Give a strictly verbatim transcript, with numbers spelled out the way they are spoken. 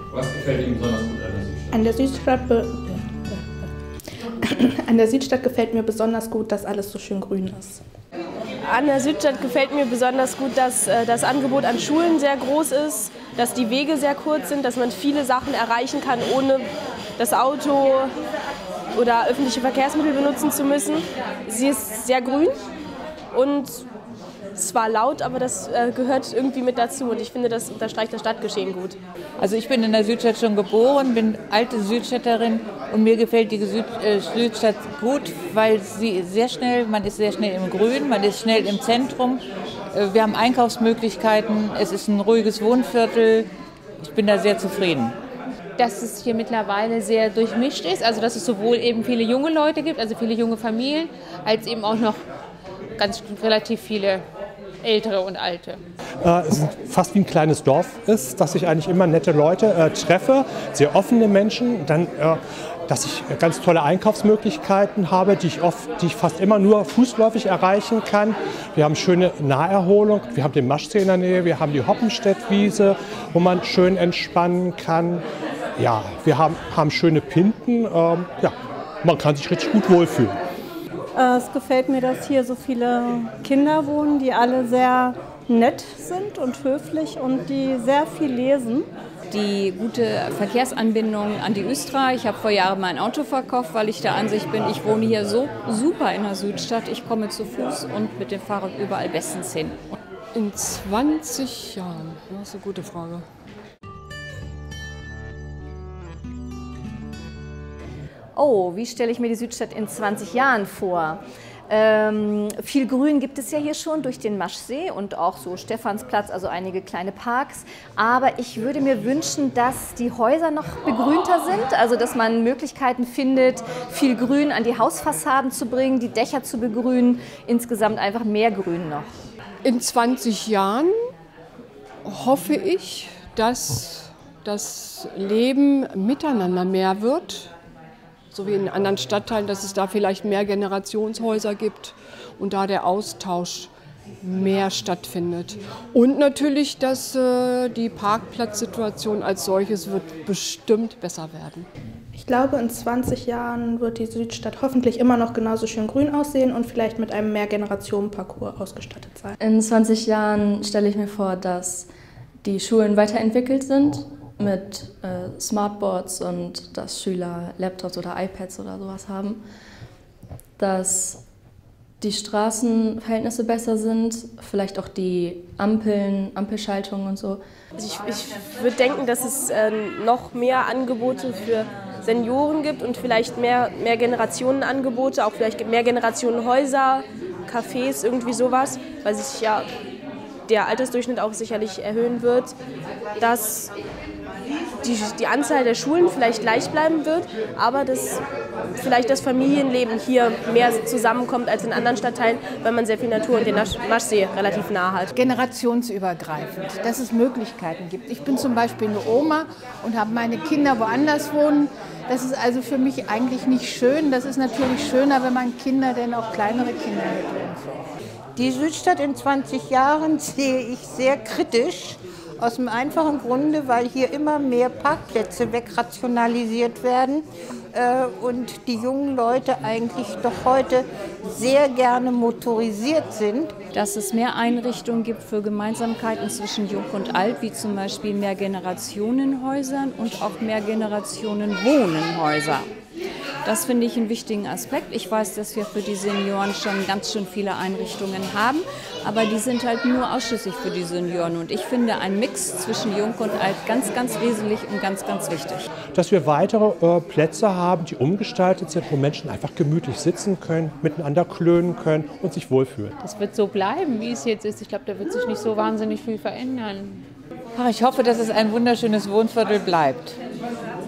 Was gefällt Ihnen besonders gut an der Südstadt? An der Südstadt, an der Südstadt gefällt mir besonders gut, dass alles so schön grün ist. An der Südstadt gefällt mir besonders gut, dass äh, das Angebot an Schulen sehr groß ist, dass die Wege sehr kurz sind, dass man viele Sachen erreichen kann, ohne das Auto oder öffentliche Verkehrsmittel benutzen zu müssen. Sie ist sehr grün und zwar laut, aber das äh, gehört irgendwie mit dazu und ich finde, das unterstreicht das Stadtgeschehen gut. Also ich bin in der Südstadt schon geboren, bin alte Südstädterin und mir gefällt die Süd, äh, Südstadt gut, weil sie sehr schnell, man ist sehr schnell im Grün, man ist schnell im Zentrum, äh, wir haben Einkaufsmöglichkeiten, es ist ein ruhiges Wohnviertel, ich bin da sehr zufrieden. Dass es hier mittlerweile sehr durchmischt ist, also dass es sowohl eben viele junge Leute gibt, also viele junge Familien, als eben auch noch ganz relativ viele Ältere und Alte. Äh, es ist fast wie ein kleines Dorf ist, dass ich eigentlich immer nette Leute äh, treffe, sehr offene Menschen, dann, äh, dass ich ganz tolle Einkaufsmöglichkeiten habe, die ich, oft, die ich fast immer nur fußläufig erreichen kann. Wir haben schöne Naherholung, wir haben den Maschsee in der Nähe, wir haben die Hoppenstedt-Wiese, wo man schön entspannen kann. Ja, wir haben, haben schöne Pinten, ähm, ja, man kann sich richtig gut wohlfühlen. Es gefällt mir, dass hier so viele Kinder wohnen, die alle sehr nett sind und höflich und die sehr viel lesen. Die gute Verkehrsanbindung an die Östra. Ich habe vor Jahren mein Auto verkauft, weil ich der Ansicht bin, ich wohne hier so super in der Südstadt. Ich komme zu Fuß und mit dem Fahrrad überall bestens hin. In zwanzig Jahren? Das ist eine gute Frage. Oh, wie stelle ich mir die Südstadt in zwanzig Jahren vor? Ähm, viel Grün gibt es ja hier schon durch den Maschsee und auch so Stephansplatz, also einige kleine Parks. Aber ich würde mir wünschen, dass die Häuser noch begrünter sind, also dass man Möglichkeiten findet, viel Grün an die Hausfassaden zu bringen, die Dächer zu begrünen, insgesamt einfach mehr Grün noch. In zwanzig Jahren hoffe ich, dass das Leben miteinander mehr wird. So wie in anderen Stadtteilen, dass es da vielleicht mehr Generationshäuser gibt und da der Austausch mehr stattfindet. Und natürlich, dass äh, die Parkplatzsituation als solches wird bestimmt besser werden. Ich glaube, in zwanzig Jahren wird die Südstadt hoffentlich immer noch genauso schön grün aussehen und vielleicht mit einem Mehrgenerationen-Parcours ausgestattet sein. In zwanzig Jahren stelle ich mir vor, dass die Schulen weiterentwickelt sind mit äh, Smartboards und dass Schüler Laptops oder iPads oder sowas haben, dass die Straßenverhältnisse besser sind, vielleicht auch die Ampeln, Ampelschaltungen und so. Also ich, ich würde denken, dass es äh, noch mehr Angebote für Senioren gibt und vielleicht mehr, mehr Generationenangebote, auch vielleicht mehr Generationenhäuser, Cafés, irgendwie sowas, weil sich ja der Altersdurchschnitt auch sicherlich erhöhen wird, dass die, die Anzahl der Schulen vielleicht gleich bleiben wird, aber dass vielleicht das Familienleben hier mehr zusammenkommt als in anderen Stadtteilen, weil man sehr viel Natur und den Maschsee relativ nah hat. Generationsübergreifend, dass es Möglichkeiten gibt. Ich bin zum Beispiel eine Oma und habe meine Kinder woanders wohnen. Das ist also für mich eigentlich nicht schön. Das ist natürlich schöner, wenn man Kinder, denn auch kleinere Kinder mit und so. Die Südstadt in zwanzig Jahren sehe ich sehr kritisch. Aus dem einfachen Grunde, weil hier immer mehr Parkplätze wegrationalisiert werden äh, und die jungen Leute eigentlich doch heute sehr gerne motorisiert sind. Dass es mehr Einrichtungen gibt für Gemeinsamkeiten zwischen Jung und Alt, wie zum Beispiel mehr Generationenhäusern und auch mehr Generationen-Wohnenhäuser. Das finde ich einen wichtigen Aspekt. Ich weiß, dass wir für die Senioren schon ganz schön viele Einrichtungen haben, aber die sind halt nur ausschließlich für die Senioren. Und ich finde einen Mix zwischen Jung und Alt ganz, ganz wesentlich und ganz, ganz wichtig. Dass wir weitere äh, Plätze haben, die umgestaltet sind, wo Menschen einfach gemütlich sitzen können, miteinander klönen können und sich wohlfühlen. Das wird so bleiben, wie es jetzt ist. Ich glaube, da wird sich nicht so wahnsinnig viel verändern. Ach, ich hoffe, dass es ein wunderschönes Wohnviertel bleibt.